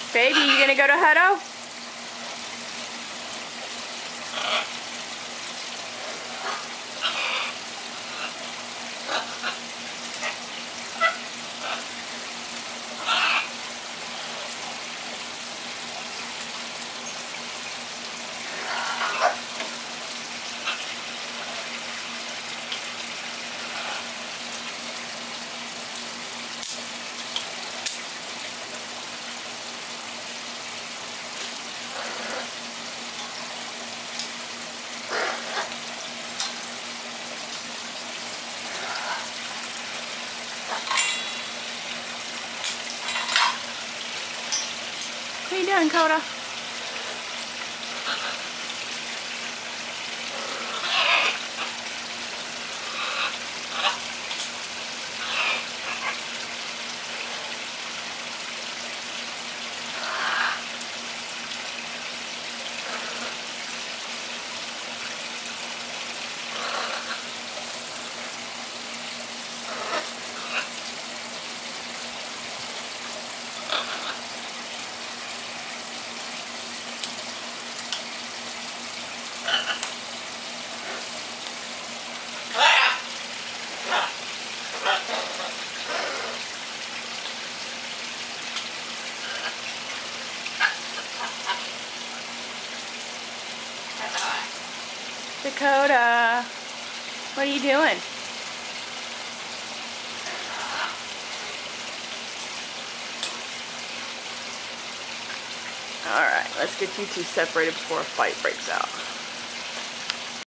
Baby, you gonna go to Hutto? What are you doing, Coda? Dakota, what are you doing? Alright, let's get you two separated before a fight breaks out.